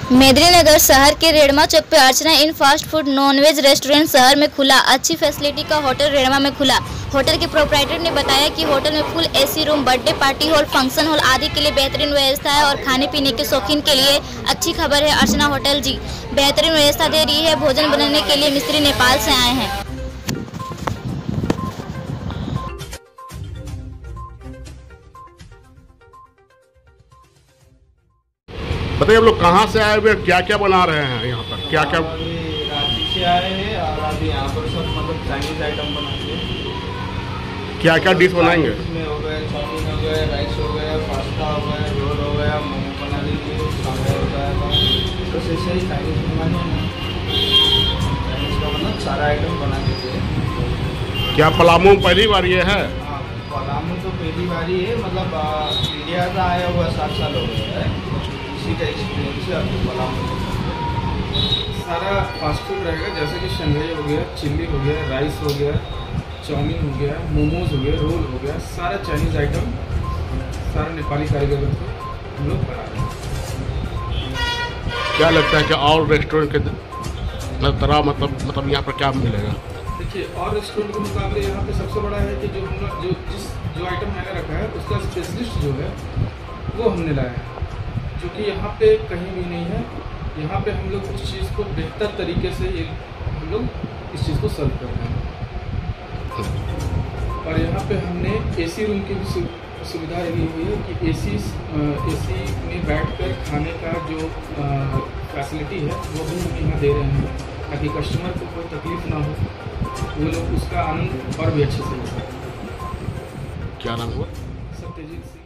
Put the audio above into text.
मेदिनीनगर शहर के रेड़मा चौक पे Archana inn fast food nonveg restaurant शहर में खुला। अच्छी फैसिलिटी का होटल रेड़मा में खुला। होटल के प्रोप्राइटर ने बताया कि होटल में full AC room, birthday party hall, function hall आदि के लिए बेहतरीन व्यवस्था है और खाने पीने के शौकीन के लिए अच्छी खबर है। अर्चना होटल जी बेहतरीन व्यवस्था दे रही है। भोजन बनाने के लिए मिस्त्री नेपाल से आए हैं। बताइए, आप लोग कहाँ से आए हुए, क्या क्या बना रहे हैं यहाँ पर, क्या क्या? रांची से आए हैं और अभी यहाँ पर सब मतलब चाइनीज आइटम बनाएंगे। क्या क्या डिश बनाएंगे? इसमें हो गए चाउमीन हो गए, राइस हो गया, पास्ता हो गया, रोल हो गया, मोमो बना लीजिए, सांभर हो गया। तो ऐसे ही चाइनीज बनाने हैं, चाइनीज का मतलब सारा आइटम बना दीजिए। क्या पलामू पहली बार ये है? हाँ, पलामू तो पहली बार ही है। मतलब इंडिया का आया हुआ 7 साल हो गया है। इसी का एक्सपीरियंस है आपको पलामू। सारा फास्ट फूड रहेगा, जैसे कि शंघाई हो गया, चिल्ली हो गया, राइस हो गया, चाउमीन हो गया, मोमोज हो गया, रोल हो गया, सारा चाइनीज़ आइटम सारा नेपाली कारीगरों को हम लोग बना रहे हैं। क्या लगता है कि और रेस्टोरेंट के तरह मतलब यहाँ पर क्या मिलेगा? देखिए, और रेस्टोरेंट के मुकाबले यहाँ पे सबसे बड़ा है कि जो हम लोग जो आइटम मैंने रखा है उसका स्पेशलिस्ट जो है वो हमने लाया है, जो कि यहाँ पे कहीं भी नहीं है। यहाँ पे हम लोग उस चीज़ को बेहतर तरीके से हम लोग इस चीज़ को सर्व कर रहे हैं। और यहाँ पे हमने एसी रूम की भी सुविधा ली हुई है कि एसी में बैठकर खाने का जो फैसिलिटी है वो भी हम यहाँ दे रहे हैं, ताकि कस्टमर को कोई तकलीफ ना हो, वो लोग उसका आनंद और भी अच्छे से ले सकें। क्या नाम हुआ? सत्यजीत सिंह।